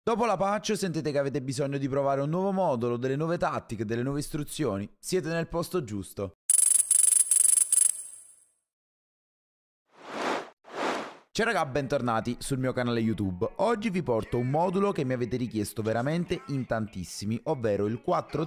Dopo la patch sentite che avete bisogno di provare un nuovo modulo, delle nuove tattiche, delle nuove istruzioni? Siete nel posto giusto. Ciao raga, bentornati sul mio canale YouTube. Oggi vi porto un modulo che mi avete richiesto veramente in tantissimi, ovvero il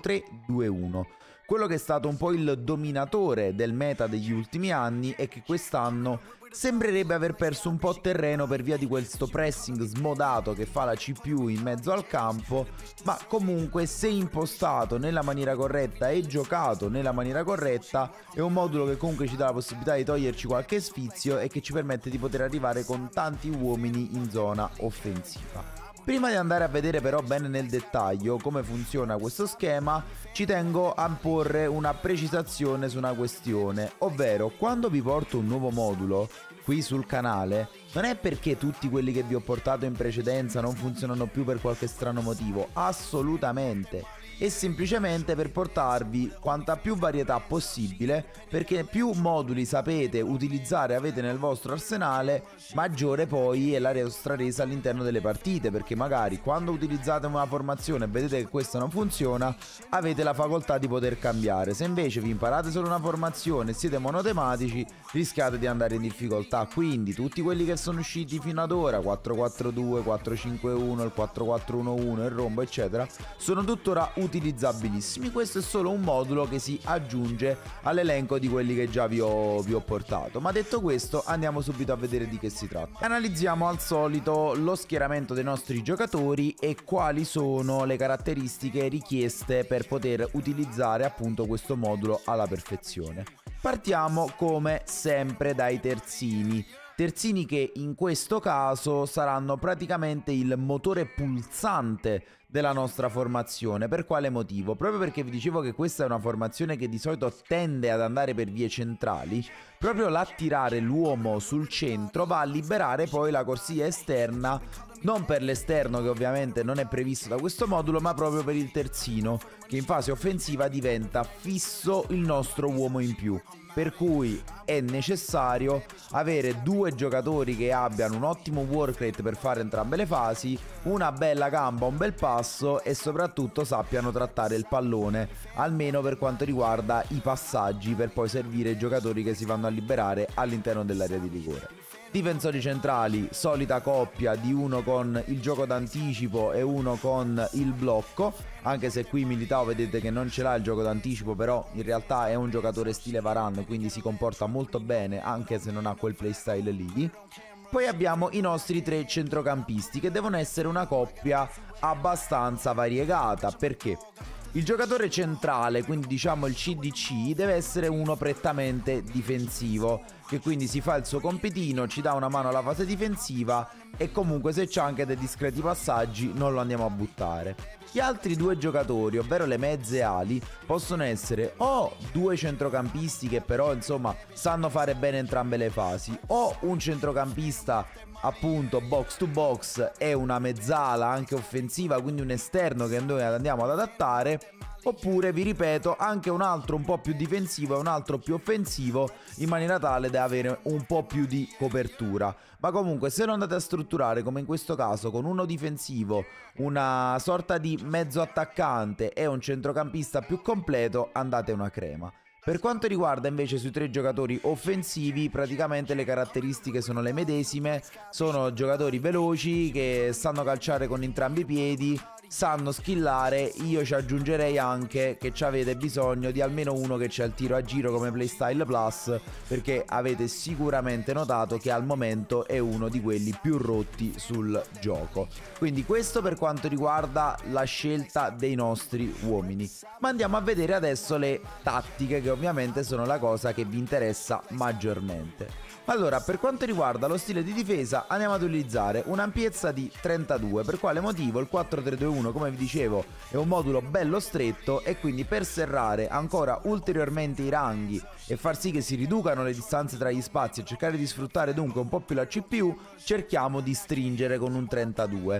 4-3-2-1. Quello che è stato un po' il dominatore del meta degli ultimi anni e che quest'anno sembrerebbe aver perso un po' terreno per via di questo pressing smodato che fa la CPU in mezzo al campo, ma comunque se impostato nella maniera corretta e giocato nella maniera corretta è un modulo che comunque ci dà la possibilità di toglierci qualche sfizio e che ci permette di poter arrivare con tanti uomini in zona offensiva. Prima di andare a vedere però bene nel dettaglio come funziona questo schema, ci tengo a porre una precisazione su una questione, ovvero quando vi porto un nuovo modulo qui sul canale, non è perché tutti quelli che vi ho portato in precedenza non funzionano più per qualche strano motivo, assolutamente. È semplicemente per portarvi quanta più varietà possibile, perché più moduli sapete utilizzare avete nel vostro arsenale, maggiore poi è la vostra resa all'interno delle partite, perché magari quando utilizzate una formazione e vedete che questa non funziona, avete la facoltà di poter cambiare. Se invece vi imparate solo una formazione e siete monotematici, rischiate di andare in difficoltà. Quindi tutti quelli che sono usciti fino ad ora, 4-4-2, 4-5-1, il 4-4-1-1, il rombo eccetera, sono tuttora utilizzabilissimi. Questo è solo un modulo che si aggiunge all'elenco di quelli che già vi ho portato. Ma detto questo, andiamo subito a vedere di che si tratta. Analizziamo al solito lo schieramento dei nostri giocatori e quali sono le caratteristiche richieste per poter utilizzare appunto questo modulo alla perfezione. Partiamo come sempre dai terzini. Terzini che in questo caso saranno praticamente il motore pulsante della nostra formazione. Per quale motivo? Proprio perché vi dicevo che questa è una formazione che di solito tende ad andare per vie centrali. Proprio l'attirare l'uomo sul centro va a liberare poi la corsia esterna, non per l'esterno che ovviamente non è previsto da questo modulo, ma proprio per il terzino, che in fase offensiva diventa fisso il nostro uomo in più. Per cui è necessario avere due giocatori che abbiano un ottimo work rate per fare entrambe le fasi, una bella gamba, un bel passo e soprattutto sappiano trattare il pallone, almeno per quanto riguarda i passaggi, per poi servire i giocatori che si vanno a liberare all'interno dell'area di rigore. Difensori centrali, solita coppia di uno con il gioco d'anticipo e uno con il blocco, anche se qui Militao vedete che non ce l'ha il gioco d'anticipo, però in realtà è un giocatore stile Varane, quindi si comporta molto bene anche se non ha quel playstyle lì. Poi abbiamo i nostri tre centrocampisti che devono essere una coppia abbastanza variegata, perché il giocatore centrale, quindi diciamo il CDC, deve essere uno prettamente difensivo, che quindi si fa il suo compitino, ci dà una mano alla fase difensiva e comunque se c'è anche dei discreti passaggi non lo andiamo a buttare. Gli altri due giocatori, ovvero le mezze ali, possono essere o due centrocampisti che però insomma sanno fare bene entrambe le fasi, o un centrocampista appunto box to box e una mezzala anche offensiva, quindi un esterno che noi andiamo ad adattare, oppure vi ripeto anche un altro un po' più difensivo e un altro più offensivo, in maniera tale da avere un po' più di copertura. Ma comunque se lo andate a strutturare come in questo caso con uno difensivo, una sorta di mezzo attaccante e un centrocampista più completo, andate una crema. Per quanto riguarda invece sui tre giocatori offensivi, praticamente le caratteristiche sono le medesime, sono giocatori veloci che sanno calciare con entrambi i piedi, sanno skillare. Io ci aggiungerei anche che ci avete bisogno di almeno uno che c'ha il tiro a giro come playstyle plus, perché avete sicuramente notato che al momento è uno di quelli più rotti sul gioco. Quindi questo per quanto riguarda la scelta dei nostri uomini. Ma andiamo a vedere adesso le tattiche, che ovviamente sono la cosa che vi interessa maggiormente. Allora, per quanto riguarda lo stile di difesa, andiamo ad utilizzare un'ampiezza di 32. Per quale motivo? Il 4-3-2-1, come vi dicevo, è un modulo bello stretto e quindi per serrare ancora ulteriormente i ranghi e far sì che si riducano le distanze tra gli spazi e cercare di sfruttare dunque un po' più la CPU, cerchiamo di stringere con un 32.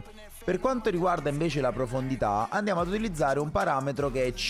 Per quanto riguarda invece la profondità, andiamo ad utilizzare un parametro che è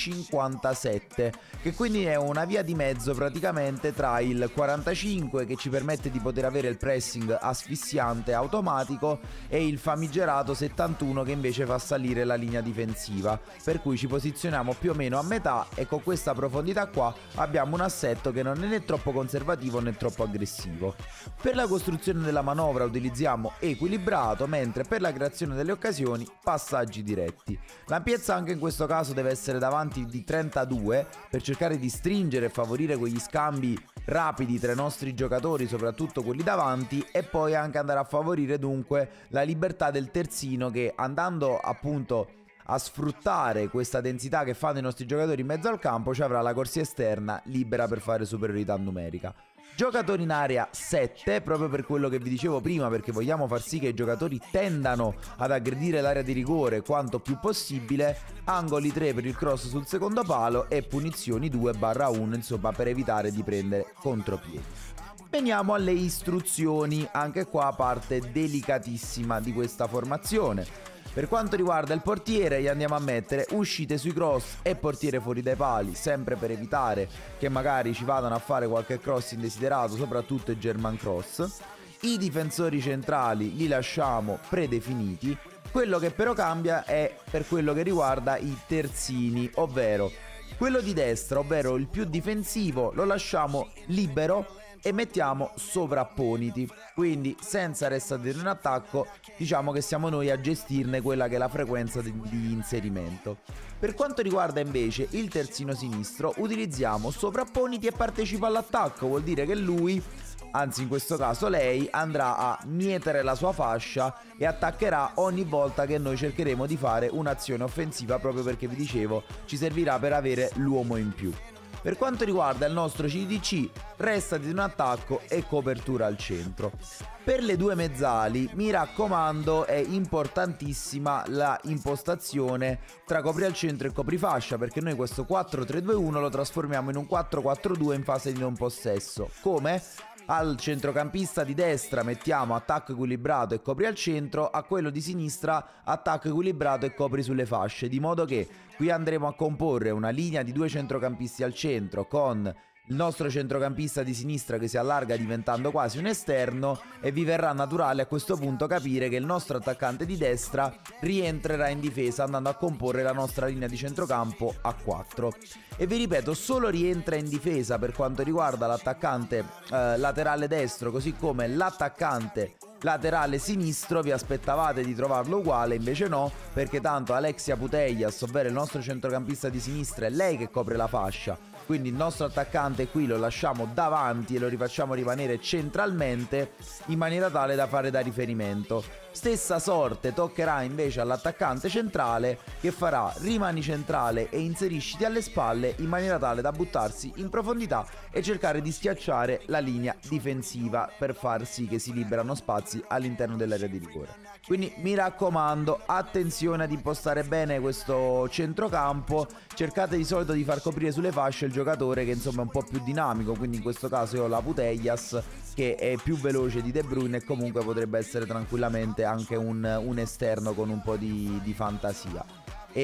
57, che quindi è una via di mezzo praticamente tra il 45, che ci permette di poter avere il pressing asfissiante automatico, e il famigerato 71, che invece fa salire la linea difensiva, per cui ci posizioniamo più o meno a metà, e con questa profondità qua abbiamo un assetto che non è né troppo conservativo né troppo aggressivo. Per la costruzione della manovra utilizziamo equilibrato, mentre per la creazione delle occasioni passaggi diretti. L'ampiezza anche in questo caso deve essere davanti di 32 per cercare di stringere e favorire quegli scambi rapidi tra i nostri giocatori, soprattutto quelli davanti, e poi anche andare a favorire dunque la libertà del terzino, che andando appunto a sfruttare questa densità che fanno i nostri giocatori in mezzo al campo ci avrà la corsia esterna libera per fare superiorità numerica. Giocatori in area 7, proprio per quello che vi dicevo prima, perché vogliamo far sì che i giocatori tendano ad aggredire l'area di rigore quanto più possibile, angoli 3 per il cross sul secondo palo e punizioni 2/1, insomma, per evitare di prendere contropiedi. Veniamo alle istruzioni, anche qua parte delicatissima di questa formazione. Per quanto riguarda il portiere, gli andiamo a mettere uscite sui cross e portiere fuori dai pali, sempre per evitare che magari ci vadano a fare qualche cross indesiderato, soprattutto i German cross. I difensori centrali li lasciamo predefiniti. Quello che però cambia è per quello che riguarda i terzini, ovvero quello di destra, ovvero il più difensivo, lo lasciamo libero e mettiamo sovrapponiti, quindi senza restare in attacco, diciamo che siamo noi a gestirne quella che è la frequenza di inserimento. Per quanto riguarda invece il terzino sinistro, utilizziamo sovrapponiti e partecipa all'attacco, vuol dire che lui, anzi in questo caso lei, andrà a mietere la sua fascia e attaccherà ogni volta che noi cercheremo di fare un'azione offensiva, proprio perché vi dicevo ci servirà per avere l'uomo in più. Per quanto riguarda il nostro CDC, restati in attacco e copertura al centro. Per le due mezzali, mi raccomando, è importantissima la impostazione tra copri al centro e coprifascia, perché noi questo 4-3-2-1 lo trasformiamo in un 4-4-2 in fase di non possesso. Come? Al centrocampista di destra mettiamo attacco equilibrato e copri al centro, a quello di sinistra attacco equilibrato e copri sulle fasce, di modo che qui andremo a comporre una linea di due centrocampisti al centro con il nostro centrocampista di sinistra che si allarga diventando quasi un esterno, e vi verrà naturale a questo punto capire che il nostro attaccante di destra rientrerà in difesa andando a comporre la nostra linea di centrocampo a 4. E vi ripeto, solo rientra in difesa per quanto riguarda l'attaccante laterale destro, così come l'attaccante laterale sinistro. Vi aspettavate di trovarlo uguale, invece no, perché tanto Alexia Putellas, ovvero il nostro centrocampista di sinistra, è lei che copre la fascia, quindi il nostro attaccante qui lo lasciamo davanti e lo rifacciamo rimanere centralmente in maniera tale da fare da riferimento. Stessa sorte toccherà invece all'attaccante centrale, che farà rimani centrale e inserisciti alle spalle in maniera tale da buttarsi in profondità e cercare di schiacciare la linea difensiva per far sì che si liberano spazi all'interno dell'area di rigore. Quindi mi raccomando, attenzione ad impostare bene questo centrocampo, cercate di solito di far coprire sulle fasce il giocatore che insomma è un po' più dinamico, quindi in questo caso io ho la Putellas che è più veloce di De Bruyne e comunque potrebbe essere tranquillamente anche un esterno con un po' di fantasia.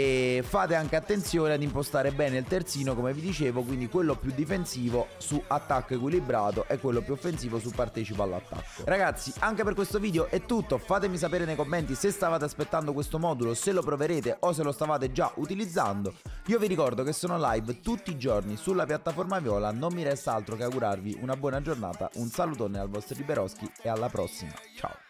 E fate anche attenzione ad impostare bene il terzino, come vi dicevo, quindi quello più difensivo su attacco equilibrato e quello più offensivo su partecipa all'attacco. Ragazzi, anche per questo video è tutto. Fatemi sapere nei commenti se stavate aspettando questo modulo, se lo proverete o se lo stavate già utilizzando. Io vi ricordo che sono live tutti i giorni sulla piattaforma Viola. Non mi resta altro che augurarvi una buona giornata, un salutone al vostro Liberoschi e alla prossima. Ciao.